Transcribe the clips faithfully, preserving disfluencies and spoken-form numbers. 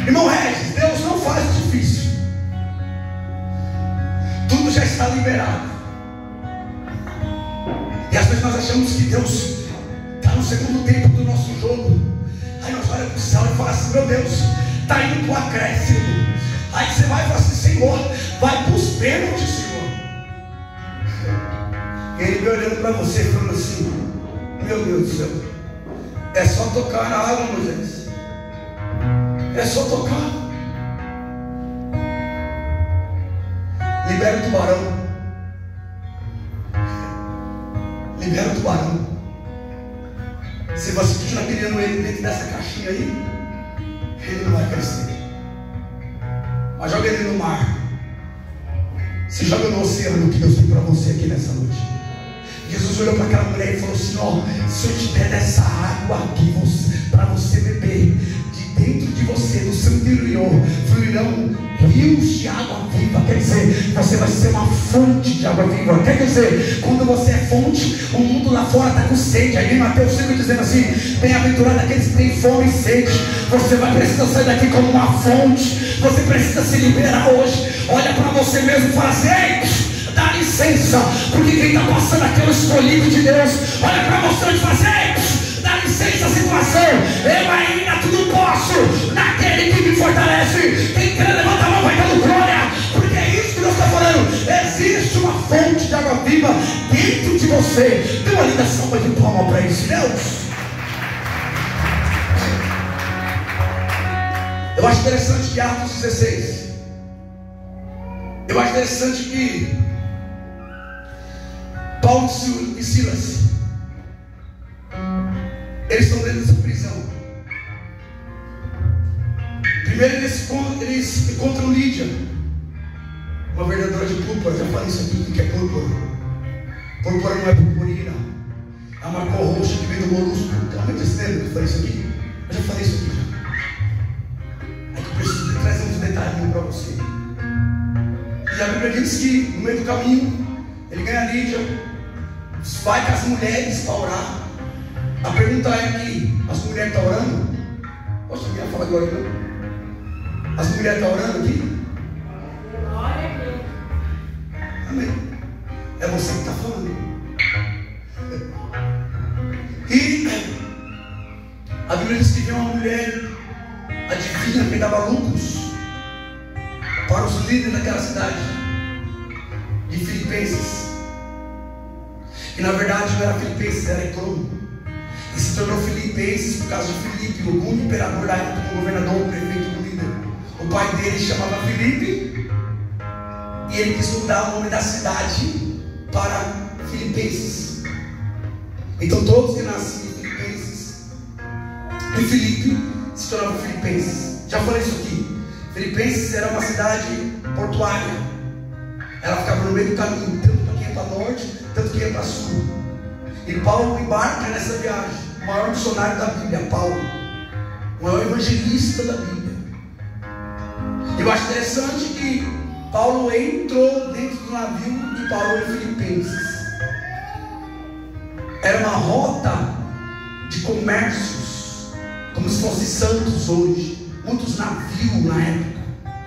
Irmão Regis, Deus não faz o difícil. Tudo já está liberado. E às vezes nós achamos que Deus está no segundo tempo do nosso jogo. Aí nós olhamos para o céu e falamos assim: meu Deus, está indo para o acréscimo. Aí você vai e fala assim: Senhor, vai para os pênaltis, Senhor. E Ele me olhando para você falando assim: meu Deus do céu, é só tocar na água, Moisés. É só tocar. Libera o tubarão. Libera o tubarão. Se você continuar criando ele dentro dessa caixinha aí, ele não vai crescer. Mas joga ele no mar. Se joga no oceano, que Deus tem para você aqui nessa noite. Jesus olhou para aquela mulher e falou assim: ó, se eu te der dessa água aqui para você beber, de dentro de você, do seu interior, fluirão rios de água viva. Quer dizer, você vai ser uma fonte de água viva. Quer dizer, quando você é fonte, o mundo lá fora está com sede. Aí Mateus cinco dizendo assim: bem-aventurado aqueles que têm fome e sede. Você vai precisar sair daqui como uma fonte. Você precisa se liberar hoje. Olha para você mesmo e fala assim: ei, dá licença, porque quem está passando aqui é o escolhido de Deus. Olha para você e fala assim: ei, dá licença a situação. Eu ainda tudo posso naquele que me fortalece. Quem quer levantar a mão vai dando glória, porque é isso que Deus está falando. Existe uma fonte de água viva dentro de você. Dê uma linda salva de palma para isso, Deus. Eu acho interessante que Atos dezesseis, eu acho interessante que Paulo e Silas, eles estão dentro dessa prisão. Primeiro eles, eles encontram Lídia, uma vendedora de púrpura. Já falei isso aqui, o que é púrpura? Púrpura não é purpurina, é uma cor roxa que vem do molusco. Realmente você lembra que eu falei isso aqui? Eu já falei isso aqui já. É que eu preciso trazer uns detalhinhos para você. E a Bíblia diz que no meio do caminho ele ganha Lídia, vai com as mulheres para orar. A pergunta é aqui: as mulheres estão orando? Poxa, ninguém vai falar glória não? As mulheres estão orando aqui? Amém. É você que está falando. E a Bíblia diz que tem uma mulher adivinha que dava lucros para os líderes daquela cidade de Filipenses. E na verdade não era Filipenses, era Icônio. E se tornou Filipenses por causa de Filipe, o único imperador da época, o governador, o prefeito, o líder. O pai dele chamava Filipe, e ele quis mudar o nome da cidade para Filipenses. Então todos que nasciam em Filipenses, em Filipe, se tornavam Filipenses. Já falei isso aqui. Filipenses era uma cidade portuária. Ela ficava no meio do caminho, tanto para quem ia para norte, tanto quem ia para sul. E Paulo embarca nessa viagem. O maior missionário da Bíblia, Paulo, o maior evangelista da Bíblia. E eu acho interessante que Paulo entrou dentro do navio e parou em Filipenses. Era uma rota de comércios, como se fosse Santos hoje, muitos navios na época.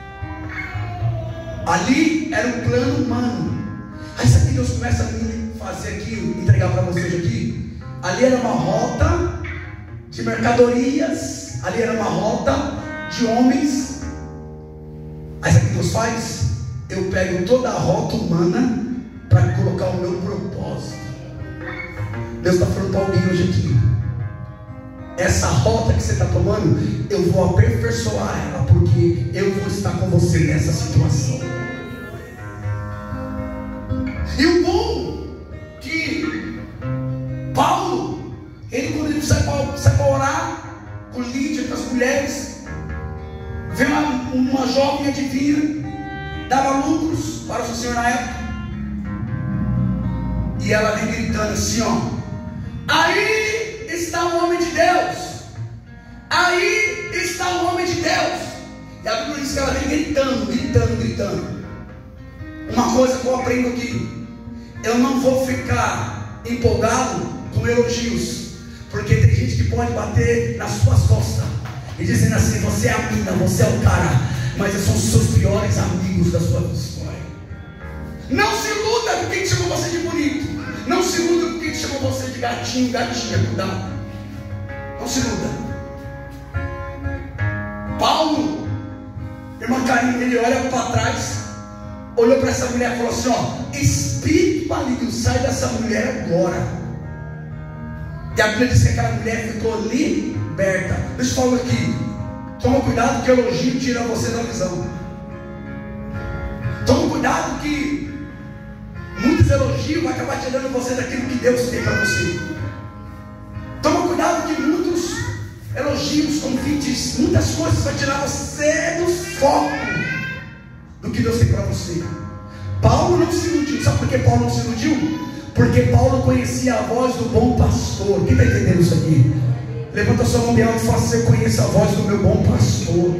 Ali era um plano humano. Aí sabe que Deus começa a fazer aqui, entregar para vocês aqui? Ali era uma rota de mercadorias, ali era uma rota de homens. Aí sabe o que Deus faz? Eu pego toda a rota humana para colocar o meu propósito. Deus está falando para alguém hoje aqui: essa rota que você está tomando, eu vou aperfeiçoar ela, porque eu vou estar com você nessa situação. E o bom que Paulo, ele quando ele sai para orar com Lídia, com as mulheres, vê uma, uma jovem adivinha, dava lucros para o seu senhor na época, e ela vem gritando assim, ó: aí está o homem de Deus, aí está o homem de Deus. E a Bíblia diz que ela vem gritando, gritando, gritando. Uma coisa que eu aprendo aqui: eu não vou ficar empolgado com elogios, porque tem gente que pode bater nas suas costas. e dizendo assim: você é a mina, você é o cara, mas são os seus piores amigos da sua história. Não se iluda com quem chamou você de bonito. Não se iluda com quem chamou você de gatinho, gatinha. Cuidado. Não se iluda. Paulo, irmã Karine, ele olha para trás, olhou para essa mulher e falou assim: ó, espírito maligno, sai dessa mulher agora. E a Bíblia diz que aquela mulher ficou liberta. Deixa eu falar aqui. Toma cuidado que elogio tira você da visão. Toma cuidado que muitos elogios vão acabar tirando você daquilo que Deus tem para você. Toma cuidado que muitos elogios, convites, muitas coisas vão tirar você do foco do que Deus tem para você. Paulo não se iludiu. Sabe por que Paulo não se iludiu? Porque Paulo conhecia a voz do bom pastor. Quem está entendendo isso aqui? Levanta a sua mão bem alto e fala assim: eu conheço a voz do meu bom pastor.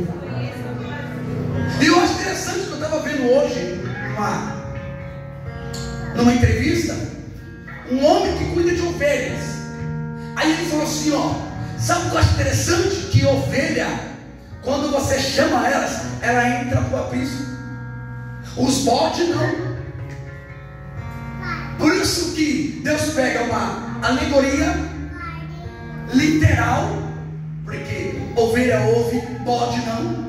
E eu acho interessante que eu estava vendo hoje uma, numa entrevista, um homem que cuida de ovelhas. Aí ele falou assim: ó, sabe o que eu acho interessante? Que ovelha, quando você chama elas, ela entra para o aprisco. Os bodes não. Por isso que Deus pega uma alegoria literal, porque ovelha ouve, bode não.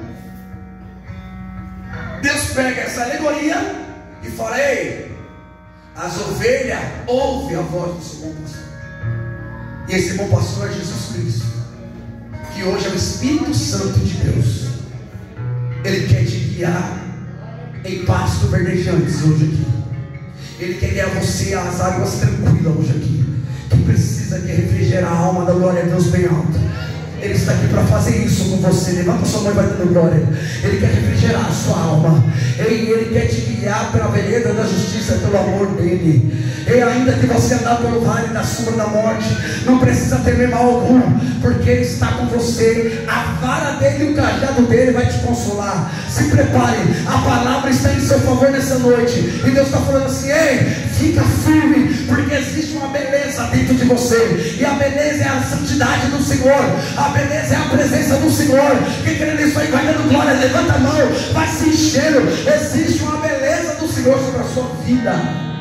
Deus pega essa alegoria e fala: ei, as ovelhas ouvem a voz do seu bom pastor. E esse bom pastor é Jesus Cristo, que hoje é o Espírito Santo de Deus. Ele quer te guiar em pasto verdejantes hoje aqui. Ele quer guiar você às águas tranquilas hoje aqui. Que precisa que refrigerar a alma da glória de Deus bem alta. Ele está aqui para fazer isso com você. Levanta sua mão e vai dando glória. Ele quer refrigerar a sua alma. Ele, ele quer te guiar pela vereda da justiça, pelo amor dele. E ainda que você andar pelo vale da sombra da morte, não precisa temer mal algum, porque ele está com você. A vara dele e o cajado dele vai te consolar. Se prepare, a palavra está em seu favor nessa noite. E Deus está falando assim: ei, fica firme, porque existe uma beleza dentro de você. E a beleza é a santidade do Senhor. A beleza é a presença do Senhor. Quem crê nisso aí vai dando glória, levanta a mão, vai se enchendo. Existe uma beleza do Senhor sobre a sua vida.